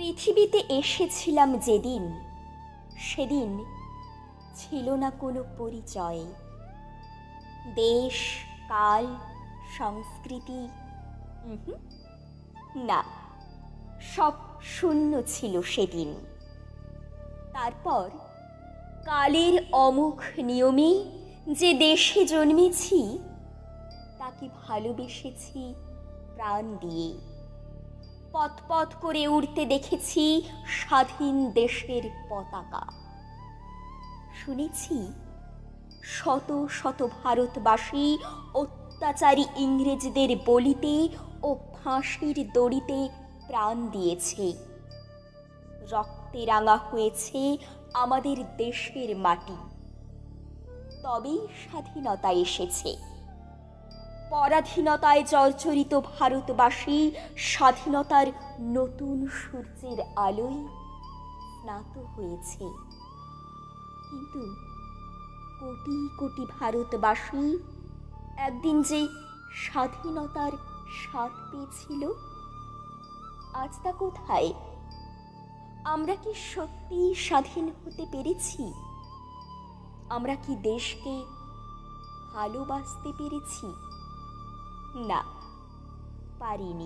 পৃথিবীতে এসেছিলাম যেদিন, সেদিন ছিল না কোনো পরিচয়। দেশ, কাল, সংস্কৃতি না, সব শূন্য ছিল সেদিন। তারপর কালের অমুখ নিয়মে যে দেশে জন্মেছি, তাকে ভালোবেসেছি প্রাণ দিয়ে। পথ পথ করে উড়তে দেখেছি স্বাধীন দেশের পতাকা। শুনেছি শত শত ভারতবাসী অত্যাচারী ইংরেজদের বলিতে ও ফাঁসির দড়িতে প্রাণ দিয়েছে। রক্তে রাঙা হয়েছে আমাদের দেশের মাটি। তবেই স্বাধীনতা এসেছে। পরাধীনতায় জর্জরিত ভারতবাসী স্বাধীনতার নতুন সূর্যের আলোয় স্নাত হয়েছে। কিন্তু কোটি কোটি ভারতবাসী একদিন যে স্বাধীনতার স্বাদ পেয়েছিল, আজ তা কোথায়? আমরা কি সত্যি স্বাধীন হতে পেরেছি? আমরা কি দেশকে ভালোবাসতে পেরেছি? না, পারিনি।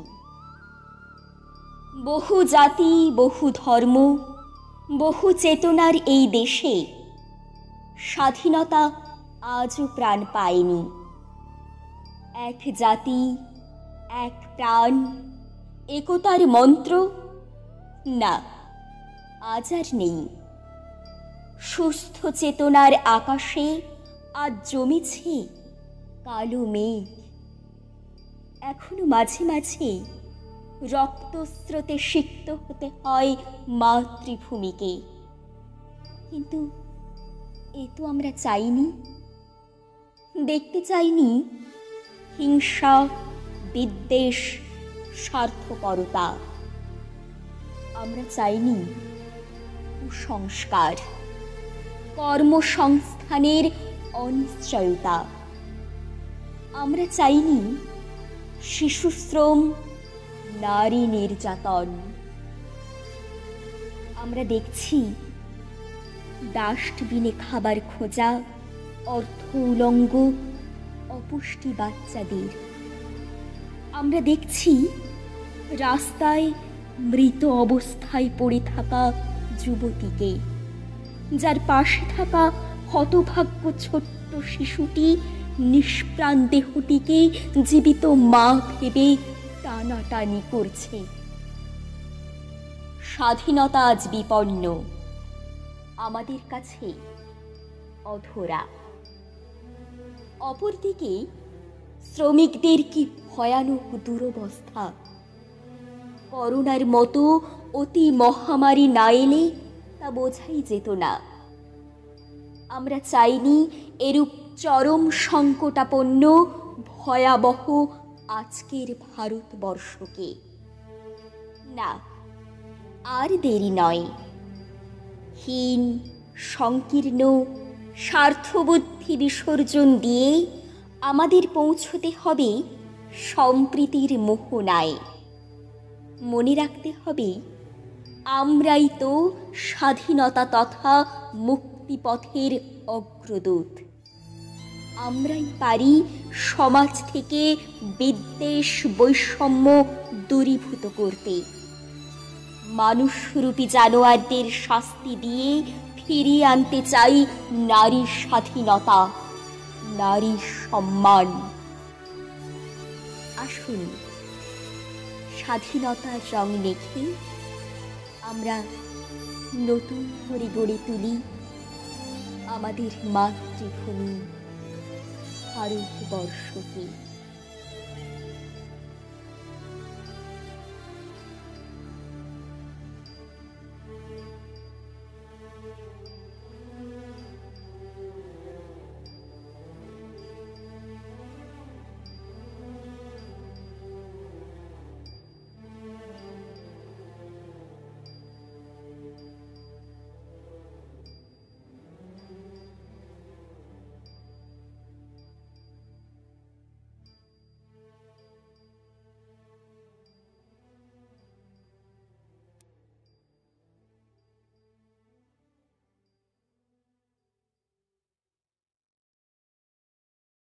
বহু জাতি, বহু ধর্ম, বহু চেতনার এই দেশে স্বাধীনতা আজও প্রাণ পায়নি। এক জাতি, এক প্রাণ, একতার মন্ত্র না, আজ আর নেই। সুস্থ চেতনার আকাশে আজ জমেছে কালো মেঘ। এখনো মাঝে মাঝে রক্তস্রোতে সিক্ত হতে হয় মাতৃভূমিকে। কিন্তু এ তো আমরা চাইনি। দেখতে চাইনি হিংসা, বিদ্বেষ, স্বার্থপরতা। আমরা চাইনি কুসংস্কার, কর্মসংস্থানের অনিশ্চয়তা। আমরা চাইনি শিশুশ্রম, নারী নির্যাতন। আমরা দেখছি ডাস্টবিনে খাবার খোঁজা, অর্থ উলঙ্গ, অপুষ্টি বাচ্চাদের। আমরা দেখছি রাস্তায় মৃত অবস্থায় পড়ে থাকা যুবতীকে, যার পাশে থাকা হতভাগ্য ছোট্ট শিশুটি নিষ্প্রাণ দেহটিকে জীবিত মা ভেবে টানাটানি করছে। স্বাধীনতা আজ বিপন্ন, আমাদের কাছে অধরা। অপরদিকে শ্রমিকদের কি ভয়ানক দুরবস্থা। করোনার মতো অতি মহামারী না এলে তা বোঝাই যেত না। আমরা চাইনি এরূপ চরম সংকটাপন্ন ভয়াবহ আজকের ভারতবর্ষকে। না, আর দেরি নয়। হীন, সংকীর্ণ, স্বার্থবুদ্ধি বিসর্জন দিয়ে আমাদের পৌঁছতে হবে সম্প্রীতির মোহনায়। মনে রাখতে হবে, আমরাই তো স্বাধীনতা তথা মুক্তিপথের অগ্রদূত। আমরাই পারি সমাজ থেকে বিদ্বেষ, বৈষম্য দূরীভূত করতে। মানুষরূপী জানোয়ারদের শাস্তি দিয়ে ফিরিয়ে আনতে চাই নারীর স্বাধীনতা, নারীর সম্মান। আসুন স্বাধীনতার রং মেখে আমরা নতুন করে গড়ে তুলি আমাদের মাতৃভূমি ভারতবর্ষকে।